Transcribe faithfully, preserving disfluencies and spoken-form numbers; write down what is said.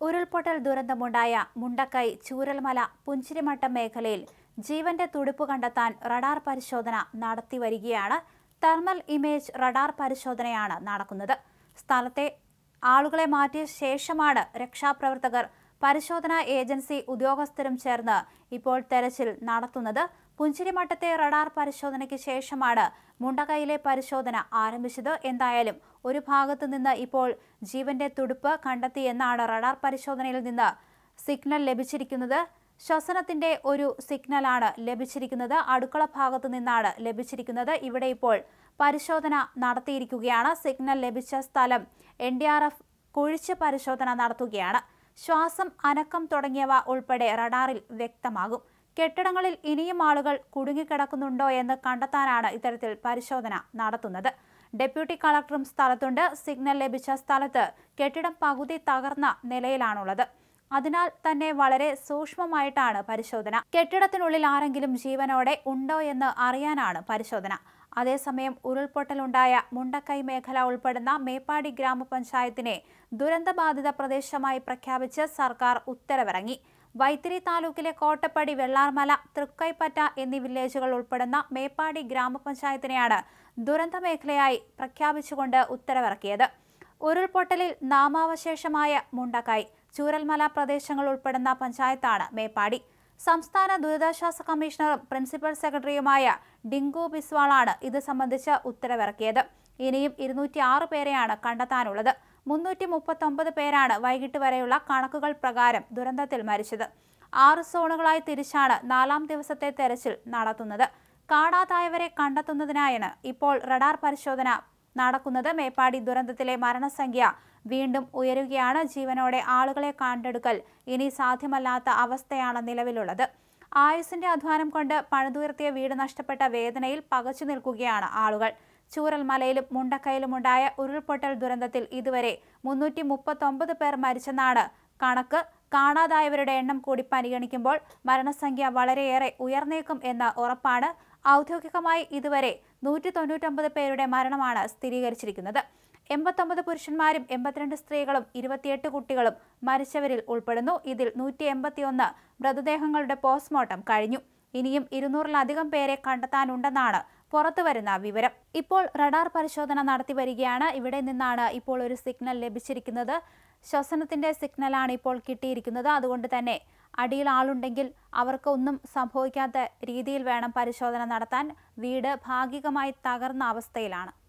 ഉരുൾപൊട്ടൽ ദുരന്തമുണ്ടായ മുണ്ടക്കൈ ചൂരൽമല പുഞ്ചിരിമട്ടം മേഖലയിൽ ജീവന്റെ തുടിപ്പ് കണ്ടെത്താൻ റഡാർ പരിശോധന നടത്തിവരികയാണ്. തെർമൽ ഇമേജ് റഡാർ പരിശോധനയാണ് നടക്കുന്നത്. സ്ഥലത്തെ ആളുകളെ മാറ്റിയ ശേഷമാണ് രക്ഷാപ്രവർത്തകർ പരിശോധനാ ഏജൻസി ഉദ്യോഗസ്ഥരും ചേർന്ന് ഇപ്പോൾ തെരച്ചിൽ നടത്തുന്നത്. പുഞ്ചിരിമട്ടത്തെ റഡാർ പരിശോധനയ്ക്ക് ശേഷമാണ് മുണ്ടക്കൈയിലെ പരിശോധന ആരംഭിച്ചത്. എന്തായാലും ഒരു ഭാഗത്തു നിന്ന് ഇപ്പോൾ ജീവന്റെ തുടിപ്പ് കണ്ടെത്തിയെന്നാണ് റഡാർ പരിശോധനയിൽ നിന്ന് സിഗ്നൽ ലഭിച്ചിരിക്കുന്നത്. ശ്വസനത്തിന്റെ ഒരു സിഗ്നലാണ് ലഭിച്ചിരിക്കുന്നത്. അടുക്കള ഭാഗത്തു നിന്നാണ് ലഭിച്ചിരിക്കുന്നത്. ഇവിടെ ഇപ്പോൾ പരിശോധന നടത്തിയിരിക്കുകയാണ്. സിഗ്നൽ ലഭിച്ച സ്ഥലം എൻ ഡി ആർ എഫ് കുഴിച്ച് പരിശോധന നടത്തുകയാണ്. ശ്വാസം, അനക്കം തുടങ്ങിയവ ഉൾപ്പെടെ റഡാറിൽ വ്യക്തമാകും. കെട്ടിടങ്ങളിൽ ഇനിയും ആളുകൾ കുടുങ്ങിക്കിടക്കുന്നുണ്ടോ എന്ന് കണ്ടെത്താനാണ് ഇത്തരത്തിൽ പരിശോധന നടത്തുന്നത്. ഡെപ്യൂട്ടി കളക്ടറും സ്ഥലത്തുണ്ട്. സിഗ്നൽ ലഭിച്ച സ്ഥലത്ത് കെട്ടിടം പകുതി തകർന്ന നിലയിലാണുള്ളത്. അതിനാൽ തന്നെ വളരെ സൂക്ഷ്മമായിട്ടാണ് പരിശോധന. കെട്ടിടത്തിനുള്ളിൽ ആരെങ്കിലും ജീവനോടെ ഉണ്ടോ എന്ന് അറിയാനാണ് പരിശോധന. അതേസമയം ഉരുൾപൊട്ടലുണ്ടായ മുണ്ടക്കൈ മേഖല ഉൾപ്പെടുന്ന മേപ്പാടി ഗ്രാമപഞ്ചായത്തിനെ ദുരന്തബാധിത പ്രദേശമായി പ്രഖ്യാപിച്ച് സർക്കാർ ഉത്തരവിറങ്ങി. വൈത്തിരി താലൂക്കിലെ കോട്ടപ്പടി, വെള്ളാർമല, തൃക്കൈപ്പറ്റ എന്നീ വില്ലേജുകൾ ഉൾപ്പെടുന്ന മേപ്പാടി ഗ്രാമപഞ്ചായത്തിനെയാണ് ദുരന്ത മേഖലയായി പ്രഖ്യാപിച്ചുകൊണ്ട് ഉത്തരവിറക്കിയത്. ഉരുൾപൊട്ടലിൽ നാമാവശേഷമായ മുണ്ടക്കൈ, ചൂരൽമല പ്രദേശങ്ങൾ ഉൾപ്പെടുന്ന പഞ്ചായത്താണ് മേപ്പാടി. സംസ്ഥാന ദുരിതാശ്വാസ കമ്മീഷണറും പ്രിൻസിപ്പൽ സെക്രട്ടറിയുമായ ഡിങ്കു ബിസ്വാളാണ് ഇത് സംബന്ധിച്ച് ഉത്തരവിറക്കിയത്. ഇനിയും ഇരുന്നൂറ്റി ആറ് പേരെയാണ് കണ്ടെത്താനുള്ളത്. മുന്നൂറ്റി മുപ്പത്തി ഒമ്പത് പേരാണ് വൈകിട്ട് വരെയുള്ള കണക്കുകൾ പ്രകാരം ദുരന്തത്തിൽ മരിച്ചത്. ആറ് സോണുകളായി തിരിച്ചാണ് നാലാം ദിവസത്തെ തെരച്ചിൽ നടത്തുന്നത്. കാണാതായവരെ കണ്ടെത്തുന്നതിനായാണ് ഇപ്പോൾ റഡാർ പരിശോധന നടക്കുന്നത്. മേപ്പാടി ദുരന്തത്തിലെ മരണസംഖ്യ വീണ്ടും ഉയരുകയാണ്. ജീവനോടെ ആളുകളെ കണ്ടെടുക്കൽ ഇനി സാധ്യമല്ലാത്ത അവസ്ഥയാണ് നിലവിലുള്ളത്. ആയുസിന്റെ അധ്വാനം കൊണ്ട് പണിതുയർത്തിയ വീട് നഷ്ടപ്പെട്ട വേദനയിൽ പകച്ചു നിൽക്കുകയാണ് ആളുകൾ. ചൂരൽമലയിലും മുണ്ടക്കൈയിലുമുണ്ടായ ഉരുൾപൊട്ടൽ ദുരന്തത്തിൽ ഇതുവരെ മുന്നൂറ്റി മുപ്പത്തി ഒമ്പത് പേർ മരിച്ചെന്നാണ് കണക്ക്. കാണാതായവരുടെ എണ്ണം കൂടി പരിഗണിക്കുമ്പോൾ മരണസംഖ്യ വളരെയേറെ ഉയർന്നേക്കും എന്ന് ഉറപ്പാണ്. ഔദ്യോഗികമായി ഇതുവരെ നൂറ്റി തൊണ്ണൂറ്റൊമ്പത് പേരുടെ മരണമാണ് സ്ഥിരീകരിച്ചിരിക്കുന്നത്. എൺപത്തൊമ്പത് പുരുഷന്മാരും എൺപത്തിരണ്ട് സ്ത്രീകളും ഇരുപത്തിയെട്ട് കുട്ടികളും മരിച്ചവരിൽ ഉൾപ്പെടുന്നു. ഇതിൽ നൂറ്റി എൺപത്തി ഒന്ന് മൃതദേഹങ്ങളുടെ പോസ്റ്റ്മോർട്ടം കഴിഞ്ഞു. ഇനിയും ഇരുന്നൂറിലധികം പേരെ കണ്ടെത്താനുണ്ടെന്നാണ് പുറത്തുവരുന്ന വിവരം. ഇപ്പോൾ റഡാർ പരിശോധന നടത്തി വരികയാണ്. ഇവിടെ നിന്നാണ് ഇപ്പോൾ ഒരു സിഗ്നൽ ലഭിച്ചിരിക്കുന്നത്. ശ്വസനത്തിന്റെ സിഗ്നലാണ് ഇപ്പോൾ കിട്ടിയിരിക്കുന്നത്. അതുകൊണ്ട് തന്നെ അടിയിൽ ആളുണ്ടെങ്കിൽ അവർക്ക് ഒന്നും സംഭവിക്കാത്ത രീതിയിൽ വേണം പരിശോധന നടത്താൻ. വീട് ഭാഗികമായി തകർന്ന അവസ്ഥയിലാണ്.